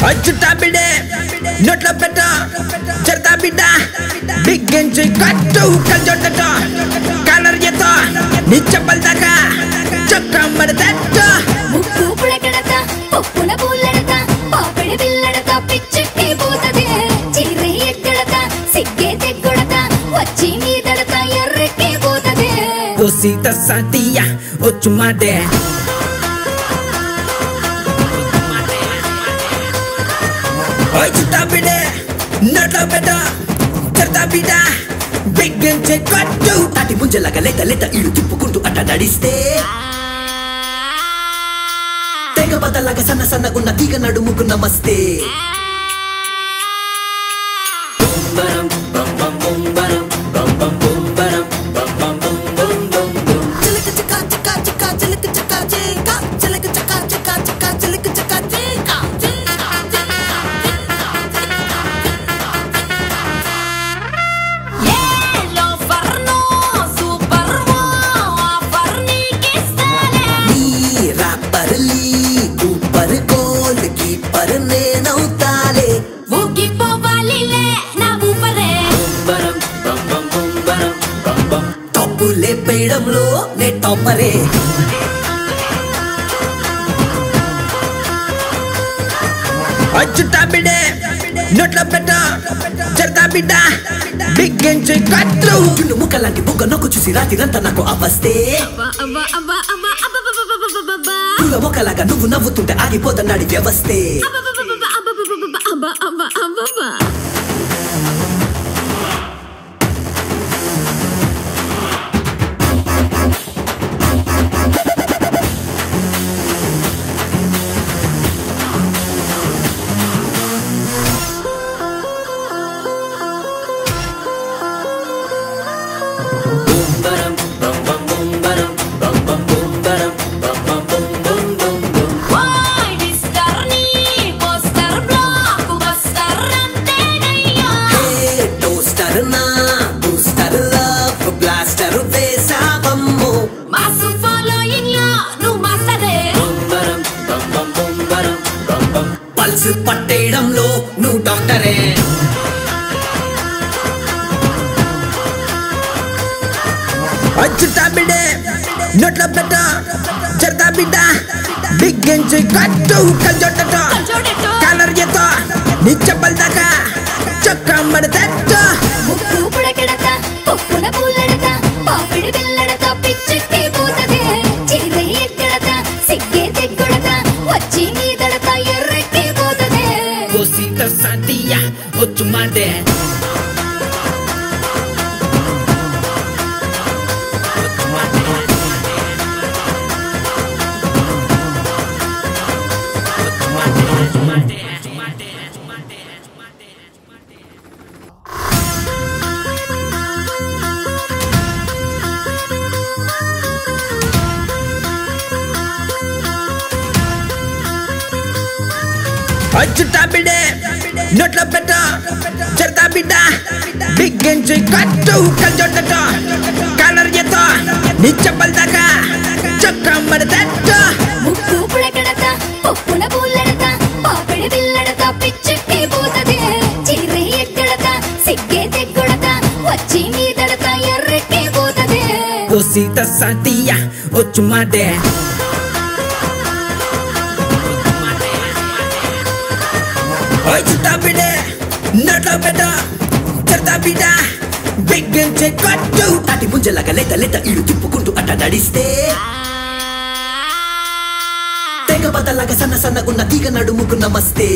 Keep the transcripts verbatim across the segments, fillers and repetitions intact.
అచ్చుటా బిడే నోట్లో పెట్ట చెడతా బిడ్డ బిగ్గించి కట్టు కల్చోట కలర్ చేతో నీ చెప్పల దాకా చక్కమ్మడి తట్ట ముక్కు పుడకడత పప్పున పూలడత పాపిడి బిల్లడత పిచ్చెక్కి పోతదే చీరే ఎక్కడత సిగ్గే తెగ్గొడత వచ్చి మీదడత ఎర్రెక్కి పోతదే కోసిత సాటియా ఒచ్చు మాడే అచ్చుటా బిడే నోట్లో పెట్ట చెడతా బిడ్డ బిగ్గించి కట్టు తాటి ముంజలాగా లేత లేత ఇల్లు తిప్పుకుంటూ అట్ట నడిస్తే తెగ బదలాగా సన్న సన్నగున్న తీగ నడుముకు నమస్తే పేడంలో నే టాపరే అచ్చుటా బిడే నోట్లో పెట్ట చెడతా బిడ్డ బిగ్గించి కట్టు చుండు ముక్క లాంటి బుగ్గ నొక్కు చూసి రాత్రిరంతా నాకు అవస్తే పుల్ల మొక్కలాగా నువ్వు నవ్వుతుంటే ఆగిపోతున్నాడు వ్యవస్థే పల్స్ పట్టేయడంలో నువ్వు డాక్టరే అచ్చుటా బిడే నోట్లో పెట్ట చెడతా బిడ్డ బిగ్గించి కట్టు కల్చోట కలర్ చేతో నీ చెప్పల దాకా చక్కమ్మడి తట్ట ముక్కు పుడకడత పప్పున పూలడత పాపిడి బిల్లడత పిచ్చెక్కి పోతదే చీరే ఎక్కడత సిగ్గే తెగ్గొడత వచ్చి మీదడత ఎర్రెక్కి పోతదే కోసిత సాటియా ఒచ్చు మాడే అచ్చుటా బిడే నోట్లో పెట్ట చెడతా బిడ్డ బిగ్గించి కట్టు కల్చోట కలర్ చేతో నీ చెప్పల దాకా చక్కమ్మడి తట్ట ముక్కు పుడకడత పప్పున పూలడత పాపిడి బిల్లడత పిచ్చెక్కి పోతదే చీరే ఎక్కడత సిగ్గే తెగ్గొడత వచ్చి మీదడత ఎర్రెక్కి పోతదే కోసిత సాటియా ఒచ్చు మాడే అచ్చుటా బిడే నోట్లో పెట్ట చెడతా బిడ్డ బిగ్గించి కట్టు తాటి ముంజలాగా లేత లేత ఇల్లు తిప్పుకుంటూ అట్ట నడిస్తే తెగ బదలాగా సన్న సన్నగున్న తీగ నడుముకు నమస్తే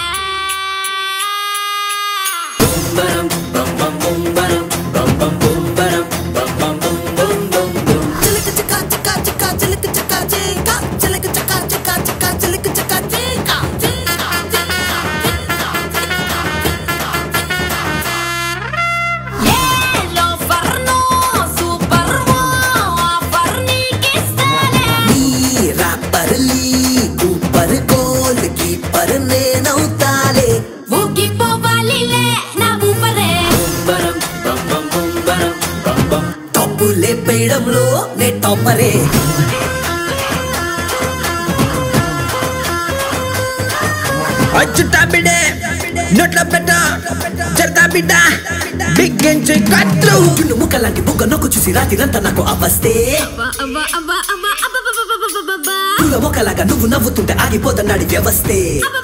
లేపేయడంలో నే టాపరే చుట్టా బిడే నోట్లో పెట్ట చెడతా బిడ్డ బిగించి కట్టు చున్ను ముక్కలాంటి బుగ్గ నొక్కు చూసి రాత్రిరంతా నాకు అవస్తే పూల మొక్కలాగా నువ్వు నవ్వుతుంటే ఆగిపోతున్నాడు వ్యవస్థే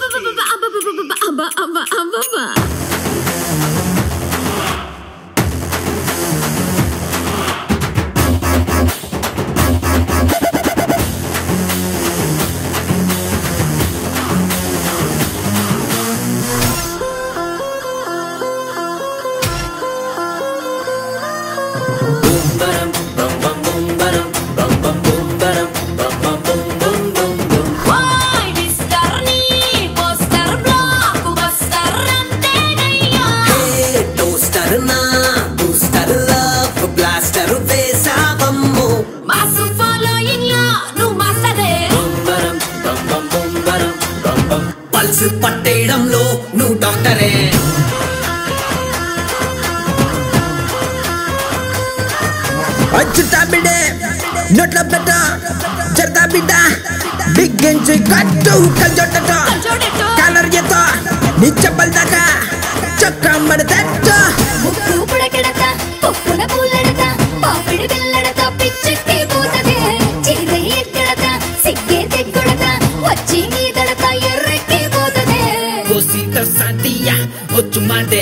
పట్టేయడంలో నువ్వు డాక్టరే చుట్టా బిడ్డే నోట్లో పెట్ట చెడతా బిడ్డ బిగించి కట్టు కల్చోట కాలర్యతో నీ చెప్పల దాకా చొక్క మడతట్ట ముక్కు పుడకెడత పప్పున పూలెడత పాపిడి బిల్లెడత పిచ్చెక్కి పోతదే చీరే ఎక్కడత సిగ్గే తెగ్గొడత వచ్చి మీదడత ఎర్రెక్కి పోతదే cosita santilla ocho mande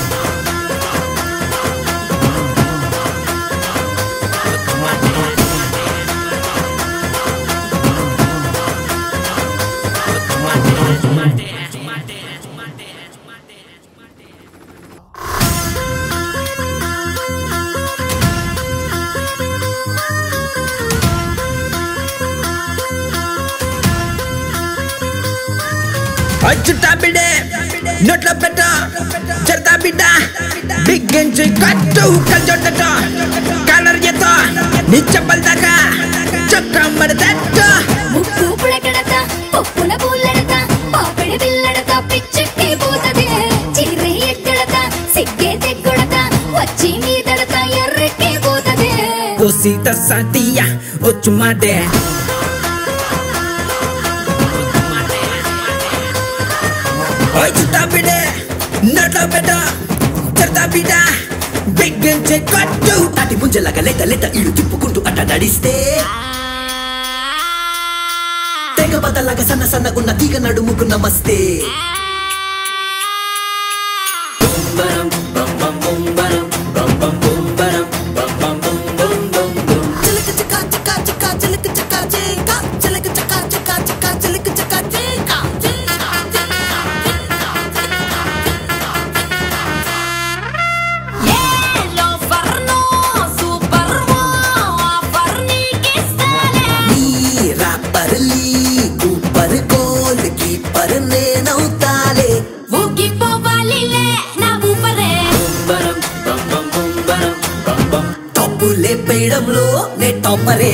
చుట్టా బిడే నోట్లో పెట్ట చెడతా బిడ్డ బిగించి కట్టు కల్చోట కాలర్యతో నీ చెప్పల దాకా చొక్క మడతట్ట ముక్కు పుడకెడత పప్పున పూలెడత పాపిడి బిల్లెడత పిచ్చెక్కి పోతదే చీరే ఎక్కడత సిగ్గే తెగ్గొడత వచ్చి మీదడత ఎర్రెక్కి పోతదే cosita santilla ocho mande చుట్టా బిడే నోట్లో పెట్ట చెడతా బిడ్డ బిగించి కట్టు తాటి ముంజలాగా లేత లేత ఇడు తిప్పుకుంటూ అట్ట నడిస్తే తెగ బద్దలాగా సన్న సన్నగున్న తీగ నడుముకు నమస్తే లేపేయడంలో నే టాపరే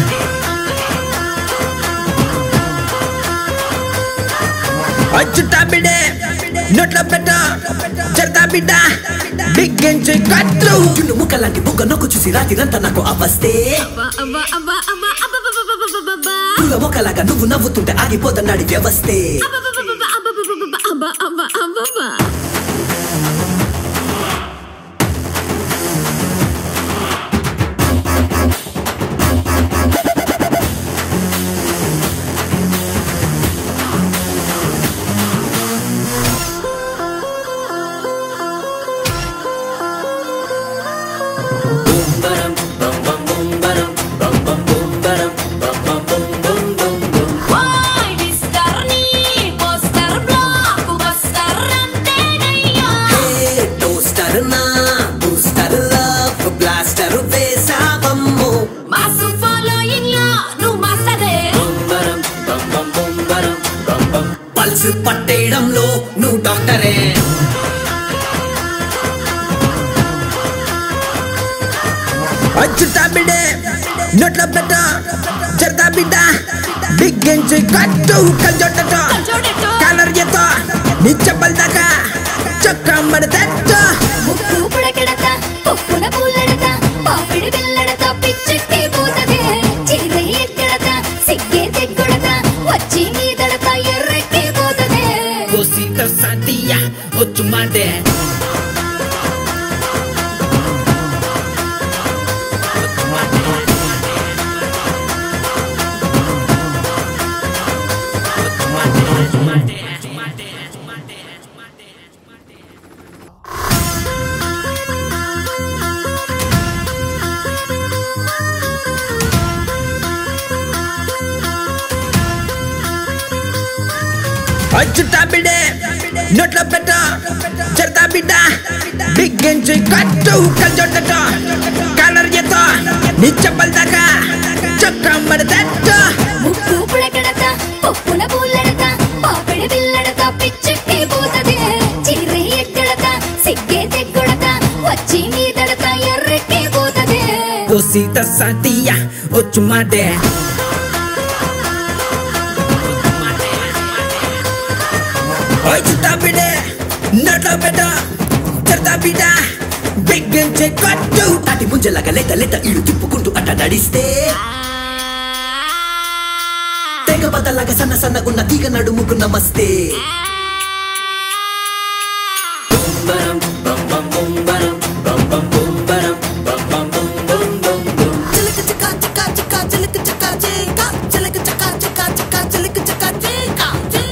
చుట్టా బిడే నోట్లో పెట్ట చెడతా బిడ్డ బిగించి కట్టు చున్ను ముక్కలాంటి బుగ్గ నొక్కు చూసి రాత్రిరంతా నాకు అవస్తే పూల మొక్కలాగా నువ్వు నవ్వుతుంటే ఆగిపోతున్నాడు వ్యవస్థే పట్టేయడంలో నువ్వు డాక్టరే చుట్టా బిడే నోట్లో పెట్ట చెడతా బిడ్డ బిగించి కట్టు కల్చోట కాలర్యతో నీ చెప్పల దాకా చొక్క మడతట్ట ముక్కు పుడకెడత పప్పున పూలెడత పాపిడి బిల్లెడత పిచ్చెక్కి పోతదే చీరే ఎక్కడత సిగ్గే తెగ్గొడత వచ్చి మీదడత ఎర్రెక్కి పోతదే Cosita Santia, ocho mande. Achuta bide, notla peta, certa bida, big genji katu kaljota, kalar yeto, nicha baldaka, chakka mardetta. ముక్కు పుడకడత పప్పున పూలడత పాపిడి బిల్లడత పిచ్చెక్కి పోతదే చిర్రి ఎక్కడత సిగ్గే తెగ్గొడత వచ్చి మీదడత ఎర్రెక్కి పోతదే Cosita Santia, ocho mande. Achuta bide, notla peta, certa bida, big genji katu. Tati munjalaga leta leta ilu tippukuntu atta nadiste. Tega badalaga sana sana gunna tiga nadumuku namaste. Bum baram bum bum bum baram bum bum bum baram bum bum bum bum bum bum. Chilika chika chika chika chilika chika chika chilika chika chika chika chilika chika chika.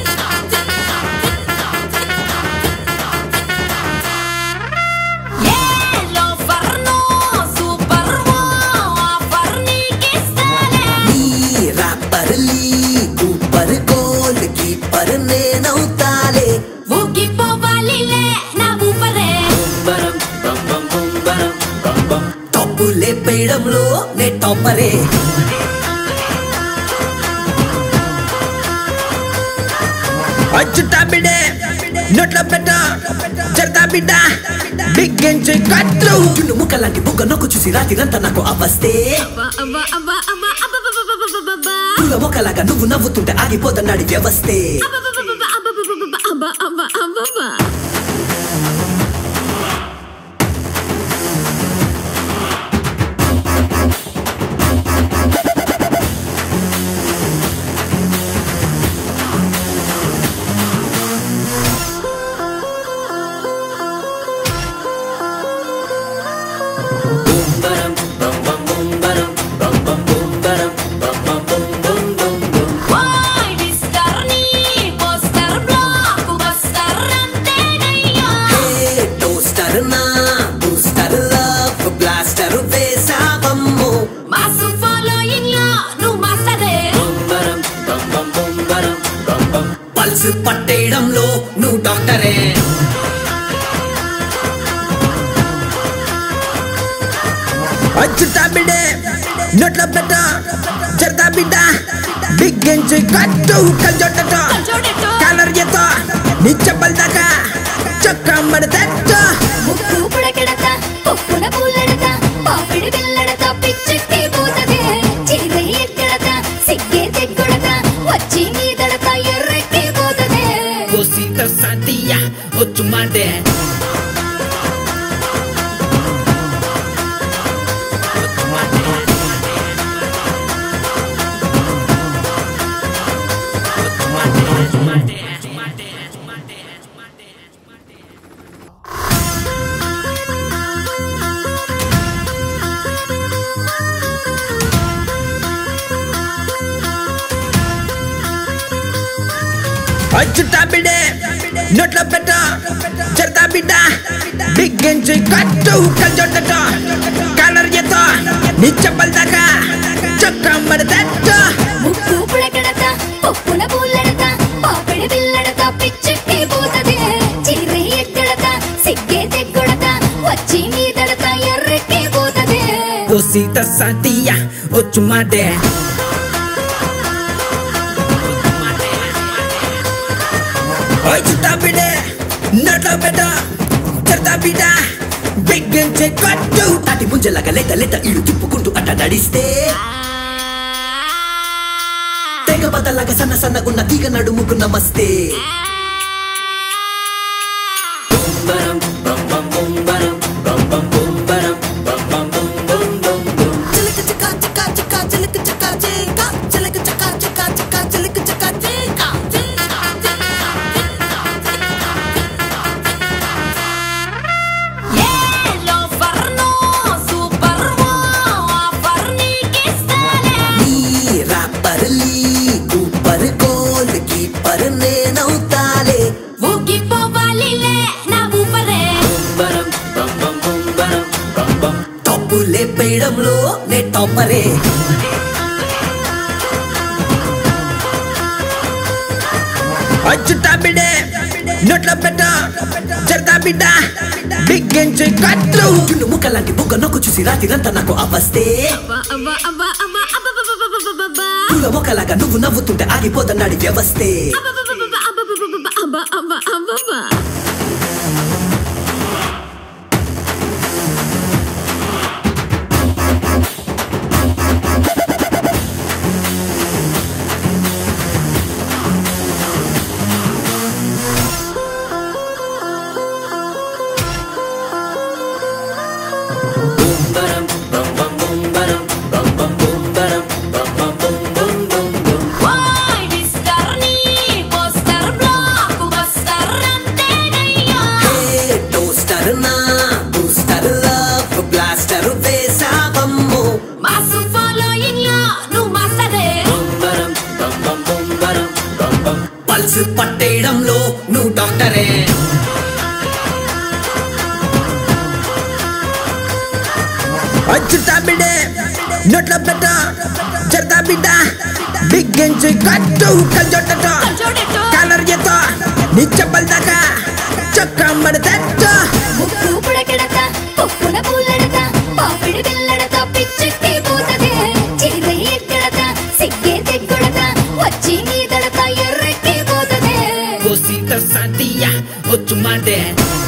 ఏలో ఫర్నో super వో ఫర్నీ కిస్తలే Ni rapper li ऊपर goal keeper ने नौताले. ఊగిపోవాలిలే నా ఊపరే Baram bum bum bum baram bum bum. Topule pedamlo ne topare. Achuta bide, notla peta, certa bida, big genji katu. Tunu mukalangi buka naku chusi rati ranta naku avaste. అబ్బా అబ్బా అబ్బా అబ్బా అబ్బా Pula mokalaga nuvu navutunte agipoda nadi vyavaste. అబ్బా అబ్బా అబ్బా Baram bum bum bum baram bum bum bum baram bum bum bum bum bum bum. Why mister నీ poster blockbuster అంతేనయ్యా Hey toaster na booster love blaster vesavammo. Mass following లో నువ్వు మాస్టరే Baram bum bum bum baram bum bum. Pulse పట్టేయడంలో నువ్వు డాక్టరే. అచ్చుతా బిడే నోట్ల పెట్ట చెడతా బిడ్డ big గెంజి కట్టు కల్జొట్టట కల్జొట్టట. కాలర్ ఎత్త నిచ్చ బల్దాక చక్క మడతెట్ట. ముక్కు పుడకెడత పప్పున పూలెడత పాపిడి బిల్లెడత పిచ్చెక్కి పోతదే చిర్రి ఎక్కడత సిగ్గే తెగ్గొడత వచ్చి మీదడత ఎర్రెక్కి పోతదే Cosita Santia, ocho mande. Achyuta బిడే నోట్ల పెట్ట చెడతా బిడ్డ బిగ్ గెంజి కట్టు కల్జొట్టట కాలర్ ఎత్త నిచ్చ బల్దాక చక్క మడతెట్ట. ముక్కు పుడకెడత పప్పున పూలెడత పాపిడి బిల్లెడత పిచ్చెక్కి పోతదే చిర్రి ఎక్కడత సిగ్గే తెగ్గొడత వచ్చి మీదడత ఎర్రెక్కి పోతదే Cosita Santia, ocho mande. Achuta bide, notla peta, certa bida, big genji katu. Tati munjalaga leta leta ilu tippukuntu atta nadiste. Tega badalaga sana sana gunna tiga nadumuku namaste. Bum baram bum bum bum baram bum bum bum baram bum bum bum bum bum bum. Chilika chika chika chika chilika chika chika chilika chika chika chika chilika chika chika. టాపరే చుట్టా బిడే నోట్ల పెట్ట చెడతా బిడ్డ బిగ్గెంచే కట్లు చున్ను ముక్కలాంటి బుగ్గ నొక్కు చూసి రాత్రిరంతా నాకు అవస్తే పూల మొక్కలాగా నువ్వు నవ్వుతుంటే ఆగిపోతున్నాడు వ్యవస్థే పట్టేయడంలో నువ్వు డాక్టరే చుట్టా బిడ్డే నోట్ల పెట్ట చెడతా బిడ్డ బిగ్గెంచే కట్టు కల్జోట కాలర్ ఎత్త నీ చెప్పల్ దాకా చక్క మడతెట్ట ముక్కు పుడకెడత పొప్పున పూలెడత పాపిడి బిల్లెడత పిచ్చెక్కి పోతదే చీర ఎక్కడత సిగ్గే తెగ్గొడత వచ్చి మీదడత ఎర్రెక్కి పోతదే cosita sandía o tu madre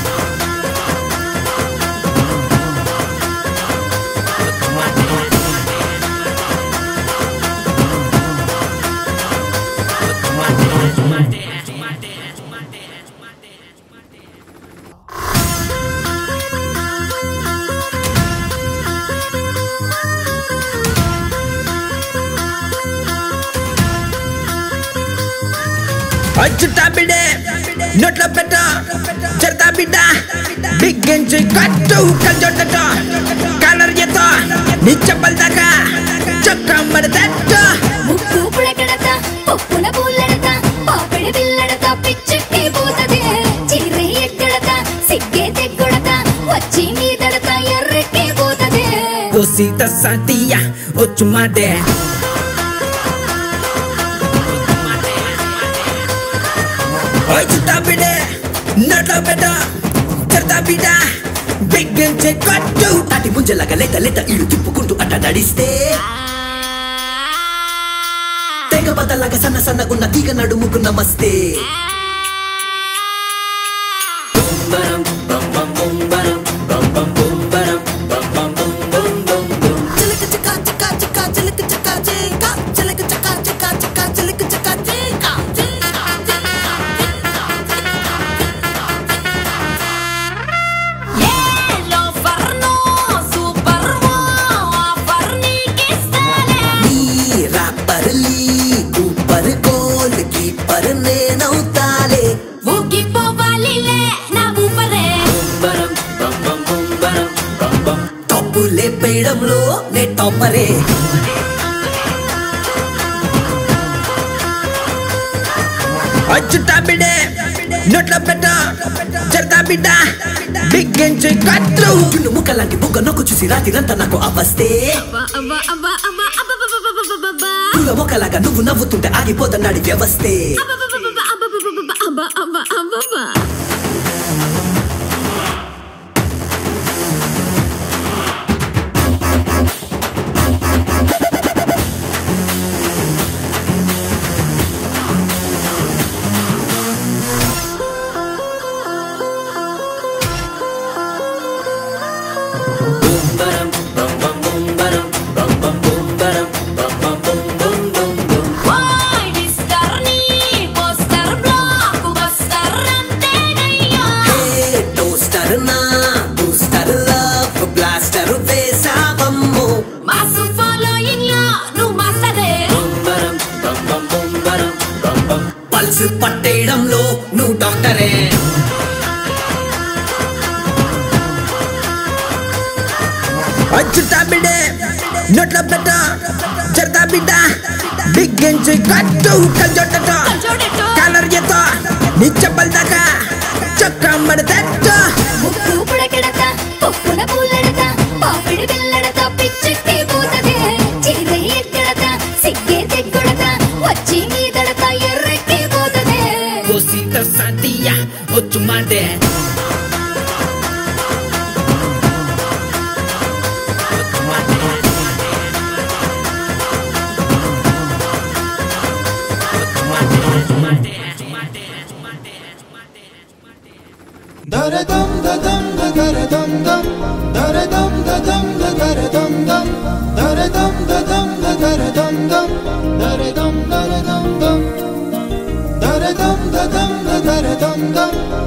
చుట్టా బిడ్డే నోట్ల పెట్ట చెడతా బిడ్డ బిగ్గెంచే కట్టు కల్జోట కాలర్ ఎత్త నీ చెప్పల్ దాకా చక్క మడతెట్ట ముక్కు పుడకెడత పొప్పున పూలెడత పాపిడి బిల్లెడత పిచ్చెక్కి పోతదే చీర ఎక్కడత సిగ్గే తెగ్గొడత వచ్చి మీదడత ఎర్రెక్కి పోతదే cosita sandía o tu madre చుట్టా బిడ్డే నోట్ల పెట్ట చెడతా బిడ్డ బిగ్గెంచే కట్టు అటి ముంజలాగా లేత లేత ఇల్లు తిప్పుకుంటూ అట్ట నడిస్తే తెగ బద్దలాగా సన్న సన్నగున్న తీగ నడుముకు నమస్తే చిలక చకా చకా చకా చిలక చకా చకా చిలక చకా చకా చకా చిలక చకా చకా ఏలో ఫర్నో సూపర్ వో ఫర్నీకి స్టైల్ నీ రాపర్లీ ఊపర్ గోల్ కీపర్ నేనవుతాలే ఊగిపోవాలిలే నా ఊపరే తప్పు లేపేయడంలో నే టాపరే చుట్టా బిడ్డే నోట్ల పెట్ట చెడతా బిడ్డ బిగ్గెంచే కట్లు చున్ను ముక్కలాంటి బుగ్గ నొక్కు చూసి రాత్రిరంతా నాకు అవస్తే పూల మొక్కలాగా నువ్వు నవ్వుతుంటే ఆగిపోతున్నాడు వ్యవస్థే పట్టేయడంలో నువ్వు డాక్టరే చుట్టా బిడ్డే నోట్ల పెట్ట చెడతా బిడ్డ బిగ్గెంచే కట్టు కల్జోట కాలర్ ఎత్త నీ చెప్పల్ దాకా చక్క మడతెట్ట ముక్కు పుడకెడత పొప్పున పూలెడత పాపిడి బిల్లెడత పిచ్చెక్కి పోతదే ya, ocho mate. Dare dum da dum da dare dum dum, dare dum da dum da dare dum dum, dare dum da dum da dare dum dum, dare dum dare dum dum, dare dum da dum da dare dum dum.